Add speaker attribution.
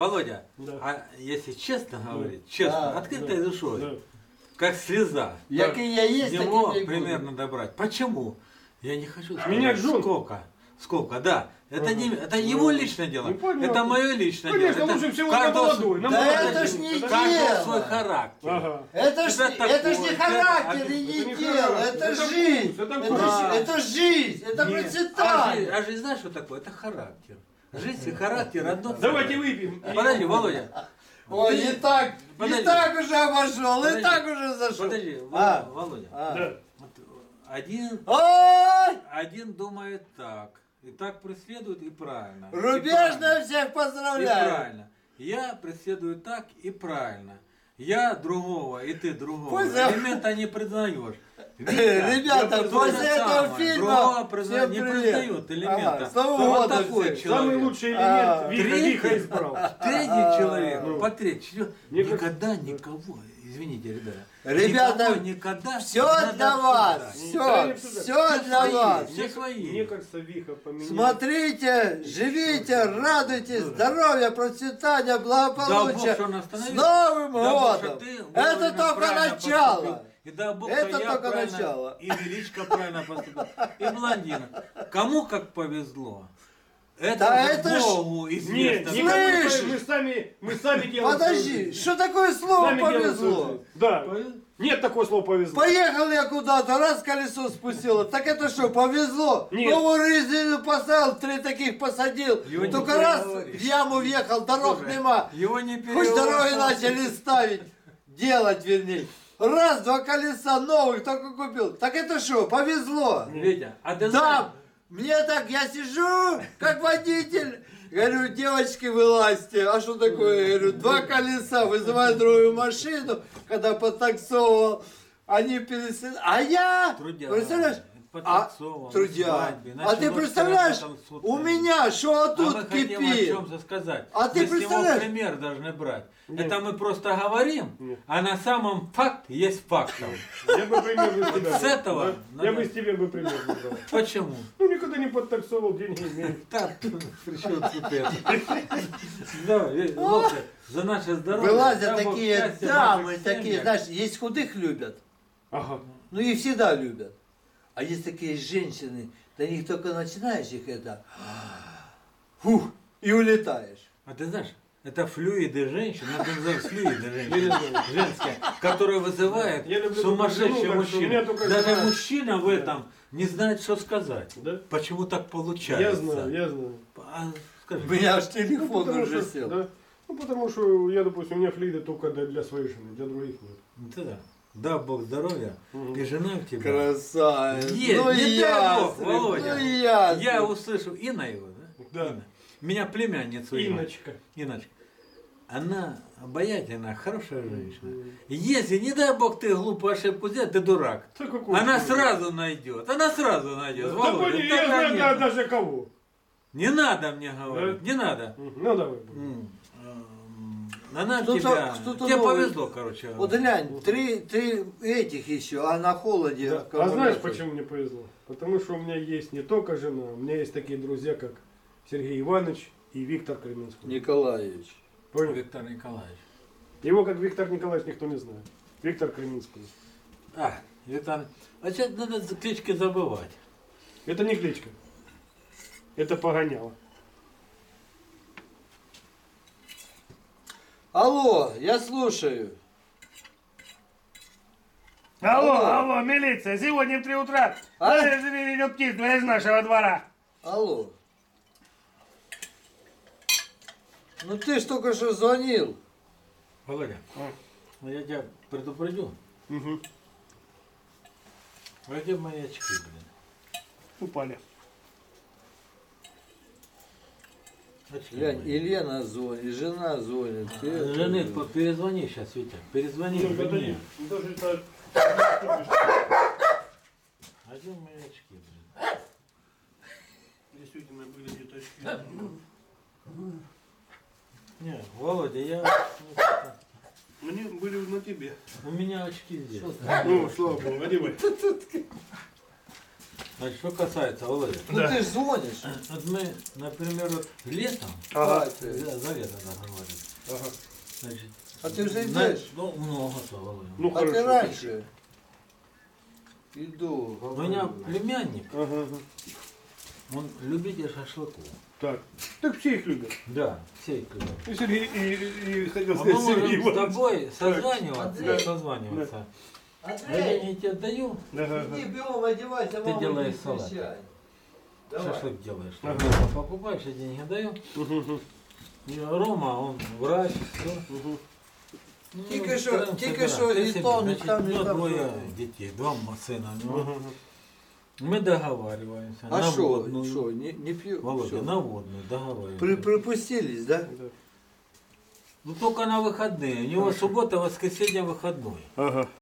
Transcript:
Speaker 1: Володя,
Speaker 2: Да.
Speaker 1: а если честно говорить, честно,
Speaker 3: Да,
Speaker 1: открытой
Speaker 2: да,
Speaker 1: душой,
Speaker 2: да.
Speaker 1: как слеза,
Speaker 3: Який я есть, таким
Speaker 1: него
Speaker 3: я и
Speaker 1: примерно добрать. Почему? Я не хочу сказать,
Speaker 2: Менять жен?
Speaker 1: сколько, да. Это,
Speaker 2: Ага.
Speaker 1: не, это его личное дело,
Speaker 2: Ну, понятно.
Speaker 1: это мое личное
Speaker 2: Конечно,
Speaker 1: дело.
Speaker 2: лучше
Speaker 1: Это
Speaker 2: всего
Speaker 1: каждого
Speaker 2: молодой.
Speaker 3: Да
Speaker 2: молодой
Speaker 3: это ж
Speaker 2: жениться,
Speaker 3: не
Speaker 2: да?
Speaker 1: каждого
Speaker 3: дело.
Speaker 1: свой характер.
Speaker 2: Ага.
Speaker 3: Это ж не
Speaker 1: такое,
Speaker 3: характер и
Speaker 2: это
Speaker 3: не
Speaker 2: не
Speaker 3: дело,
Speaker 2: характер,
Speaker 3: это
Speaker 2: это
Speaker 3: жизнь.
Speaker 2: вкус, это
Speaker 3: Это
Speaker 2: вкус.
Speaker 3: это жизнь, это
Speaker 1: Нет,
Speaker 3: процветание.
Speaker 1: а жизнь знаешь, что такое? Это характер. Жизнь и характер одно
Speaker 2: Давайте
Speaker 1: целое.
Speaker 2: выпьем.
Speaker 1: Подожди, Володя.
Speaker 3: Ой,
Speaker 1: Ты-
Speaker 3: и так уже обошел, и
Speaker 1: Подожди.
Speaker 3: так уже зашел.
Speaker 1: Подожди,
Speaker 3: А.
Speaker 1: Володя.
Speaker 2: Да.
Speaker 1: Вот один
Speaker 3: Ой,
Speaker 1: думает так, и так преследует, и правильно. И
Speaker 3: рубежно
Speaker 1: правильно.
Speaker 3: всех
Speaker 1: И
Speaker 3: поздравляю.
Speaker 1: правильно. Я преследую так и правильно. Я другого, и ты другого.
Speaker 3: Пусть-
Speaker 1: Элемента не признаешь.
Speaker 3: Ребята, после этого фильма
Speaker 1: фильма
Speaker 3: всем
Speaker 1: не
Speaker 3: привет.
Speaker 1: признают элемента.
Speaker 3: Ага, с Новым
Speaker 1: Вот
Speaker 3: годом
Speaker 1: такой
Speaker 3: всех.
Speaker 2: Самый
Speaker 1: человек.
Speaker 2: лучший
Speaker 3: А.
Speaker 2: элемент Виха
Speaker 1: Третий.
Speaker 2: избрал.
Speaker 1: Третий человек,
Speaker 2: ну.
Speaker 1: по-третий,
Speaker 2: Не
Speaker 1: никогда никого, извините, ребята,
Speaker 3: Ребята,
Speaker 1: никого никогда
Speaker 3: все
Speaker 1: не надо
Speaker 3: для вас,
Speaker 1: обсуждать.
Speaker 2: Да,
Speaker 3: все для
Speaker 1: свои.
Speaker 3: вас.
Speaker 1: Все свои.
Speaker 2: Мне кажется, Виха поменял.
Speaker 3: Смотрите, живите, радуйтесь, здоровья, процветания, благополучия.
Speaker 1: что он
Speaker 3: С
Speaker 1: остановил.
Speaker 3: Новым
Speaker 1: Дай Бог, что
Speaker 3: годом!
Speaker 1: ты
Speaker 3: Это
Speaker 1: вовремя
Speaker 3: только
Speaker 1: правильно
Speaker 3: начало.
Speaker 1: поступил. И дай Бог,
Speaker 3: Это
Speaker 1: что я
Speaker 3: только
Speaker 1: правильно,
Speaker 3: начало.
Speaker 1: и Величко правильно поступил, и блондин. Кому как повезло. Это,
Speaker 3: Да
Speaker 1: уже
Speaker 3: это ж-
Speaker 1: Богу
Speaker 2: Нет,
Speaker 1: известно.
Speaker 2: никакой
Speaker 3: Слышь!
Speaker 2: мы сами делаем.
Speaker 3: Подожди, что такое слово
Speaker 2: Сами делаем свою
Speaker 3: повезло?
Speaker 2: жизнь. Да. Нет такого слова повезло.
Speaker 3: Поехал я куда-то, раз колесо спустило. Так это что, повезло?
Speaker 2: Нет.
Speaker 3: Новую резину поставил, 3 таких посадил.
Speaker 1: Его не
Speaker 3: Только раз
Speaker 1: переговоришь.
Speaker 3: в яму въехал, дорог
Speaker 1: Слушай,
Speaker 3: нема.
Speaker 1: Его не
Speaker 3: Пусть дороги
Speaker 1: переворошил.
Speaker 3: начали ставить, делать вернее. Раз, 2 колеса новых только купил. Так это что, повезло?
Speaker 1: Витя, а ты
Speaker 3: Да,
Speaker 1: знаешь,
Speaker 3: мне так, я сижу, как водитель. Говорю, девочки, вылазьте. А что такое? Я говорю, 2 колеса, вызываю другую машину, когда подтаксовывал. Они пересели. А я,
Speaker 1: Трудяга,
Speaker 3: представляешь?
Speaker 1: подтаксовывал,
Speaker 3: трудяга.
Speaker 1: свадьбе,
Speaker 3: А
Speaker 1: начал
Speaker 3: ты
Speaker 1: вот
Speaker 3: представляешь,
Speaker 1: там суд
Speaker 3: у
Speaker 1: ходить.
Speaker 3: меня что
Speaker 1: А
Speaker 3: тут
Speaker 1: мы хотим о
Speaker 3: кипит?
Speaker 1: чем сказать.
Speaker 3: А ты
Speaker 1: мы с него
Speaker 3: представляешь?
Speaker 1: пример должны брать.
Speaker 2: Нет.
Speaker 1: Это мы просто говорим,
Speaker 2: Нет.
Speaker 1: а на самом факт есть фактом.
Speaker 2: Я бы пример из тебя.
Speaker 1: с этого
Speaker 2: Да?
Speaker 1: надо-
Speaker 2: Я бы из тебя бы пример выбрал.
Speaker 1: Почему?
Speaker 2: Ну, никогда не подтаксовал, деньги имею.
Speaker 1: Так, причем тут это. Да, Лоха, за наше здоровье.
Speaker 3: Вылазят
Speaker 1: дай Бог
Speaker 3: такие
Speaker 1: счастья
Speaker 3: дамы,
Speaker 1: наших
Speaker 3: такие,
Speaker 1: семьях.
Speaker 3: знаешь, есть худых любят.
Speaker 2: Ага.
Speaker 3: Ну и всегда любят. А есть такие женщины, до них только начинаешь их это, фух, и улетаешь.
Speaker 1: А ты знаешь, это флюиды женщин, надо называть флюиды женщин, женские, которые вызывают
Speaker 2: Я люблю
Speaker 1: сумасшедший
Speaker 2: только жену, так что у меня
Speaker 1: мужчина.
Speaker 2: только
Speaker 1: Даже
Speaker 2: жена.
Speaker 1: мужчина в этом не знает, что сказать.
Speaker 2: Да?
Speaker 1: Почему так получается?
Speaker 2: Я знаю, я знаю.
Speaker 1: А, скажи,
Speaker 3: У меня аж
Speaker 2: Ну,
Speaker 3: телефон
Speaker 2: потому
Speaker 3: уже
Speaker 2: что,
Speaker 3: сел.
Speaker 2: да. Ну, потому что я, допустим, у меня флиды только для своей жены, для других нет.
Speaker 1: вот это, дай Бог здоровья,
Speaker 2: Мгм.
Speaker 1: и жена в тебя.
Speaker 3: Красавец.
Speaker 1: Есть,
Speaker 3: Ну
Speaker 1: не
Speaker 3: и
Speaker 1: дай Бог,
Speaker 3: ястреб,
Speaker 1: Володя.
Speaker 3: ну и ястреб.
Speaker 1: Я услышу Инна его, да?
Speaker 2: Да.
Speaker 1: Инна. Меня племянницу Инна.
Speaker 2: Инночка.
Speaker 1: Инночка. Она обаятельная, хорошая женщина. Если, не дай Бог, ты глупую ошибку сделать, ты дурак.
Speaker 2: Да какой
Speaker 1: Она
Speaker 2: ты?
Speaker 1: сразу найдет. Она сразу найдет.
Speaker 2: Да
Speaker 1: Володя,
Speaker 2: понял,
Speaker 1: так
Speaker 2: я знаю
Speaker 1: конечно.
Speaker 2: даже кого.
Speaker 1: Не надо мне говорить,
Speaker 2: Да?
Speaker 1: не надо.
Speaker 2: Ну, давай.
Speaker 1: Она
Speaker 3: Кто-то-
Speaker 1: тебя,
Speaker 3: кто-то
Speaker 1: тебе
Speaker 3: новый.
Speaker 1: повезло, короче.
Speaker 3: Вот глянь, 3 этих еще, а на холоде.
Speaker 2: Да. А
Speaker 3: аккумулятор.
Speaker 2: знаешь, почему мне повезло? Потому что у меня есть не только жена, у меня есть такие друзья, как Сергей Иванович и Виктор Кременской.
Speaker 3: Николаевич.
Speaker 2: Понял?
Speaker 1: Виктор Николаевич.
Speaker 2: Его как Виктор Николаевич никто не знает. Виктор Кременской.
Speaker 1: А, Виктор, а сейчас надо клички забывать.
Speaker 2: Это не кличка. Это погоняло.
Speaker 3: Алло, я слушаю.
Speaker 4: Алло, милиция, сегодня в 3 утра
Speaker 3: А?
Speaker 4: идет птиц из нашего двора.
Speaker 3: Алло. Ну ты ж только что звонил.
Speaker 1: Володя, ну я тебя предупредю.
Speaker 2: Угу.
Speaker 1: А где мои очки, блин?
Speaker 2: Упали.
Speaker 1: Очки
Speaker 3: Глянь,
Speaker 1: мои.
Speaker 3: Елена звонит, жена звонит. ты-
Speaker 1: Жены, перезвони сейчас, Витя. Перезвони
Speaker 2: Ну, это
Speaker 1: мне.
Speaker 2: не- даже так.
Speaker 1: А где мои очки, блин?
Speaker 2: Действительно были где-то очки.
Speaker 1: Не, Володя, я...
Speaker 2: Они были на тебе.
Speaker 1: У меня очки здесь.
Speaker 2: Ну, слава богу, одевай.
Speaker 1: Значит, что касается Володя.
Speaker 3: Ну ты ж звонишь.
Speaker 1: Вот мы, например, вот летом,
Speaker 2: Ага.
Speaker 1: за лето надо говорить,
Speaker 2: Ага.
Speaker 1: значит,
Speaker 3: А ты уже идешь?
Speaker 1: Ну, много слова, Володя.
Speaker 2: Ну
Speaker 3: А
Speaker 2: хорошо.
Speaker 3: ты раньше. Иду.
Speaker 1: У меня
Speaker 3: говорю.
Speaker 1: племянник,
Speaker 2: Ага, ага.
Speaker 1: он любитель шашлыков.
Speaker 2: Так. Так все их любят.
Speaker 1: Да, все их любят.
Speaker 2: И Сергей, и хотел
Speaker 1: А мы
Speaker 2: сказать Сергей
Speaker 1: можем с
Speaker 2: Иванович.
Speaker 1: тобой созваниваться,
Speaker 3: Андрей.
Speaker 1: созваниваться. А я
Speaker 3: Андрей,
Speaker 1: не тебе даю,
Speaker 2: Ага, ага.
Speaker 3: иди бегом одевайся,
Speaker 1: Ты
Speaker 3: мама
Speaker 1: делаешь
Speaker 3: не
Speaker 1: салат.
Speaker 3: встречает. Давай.
Speaker 1: шашлык делаешь.
Speaker 2: Ага.
Speaker 1: Покупаешь, я деньги даю.
Speaker 2: Мгм,
Speaker 1: И Рома, он врач, все.
Speaker 2: мгм.
Speaker 1: Ну,
Speaker 3: Тільки що-
Speaker 1: стараємося
Speaker 3: тільки що
Speaker 1: збирати.
Speaker 3: і
Speaker 1: Ти собі,
Speaker 3: то,
Speaker 1: значить,
Speaker 3: там, і
Speaker 1: у нього
Speaker 3: там
Speaker 1: двоє
Speaker 3: двоє.
Speaker 1: дітей, два сина. у нього.
Speaker 2: Ага, ага.
Speaker 1: Мы договариваемся.
Speaker 3: А
Speaker 1: на
Speaker 3: что,
Speaker 1: водную.
Speaker 3: что, не пью?
Speaker 1: Володя,
Speaker 3: Шо?
Speaker 1: на водную договариваемся.
Speaker 3: Припустились, да?
Speaker 2: Да.
Speaker 1: Ну только на выходные. У него суббота, воскресенье, выходной.
Speaker 2: Ага.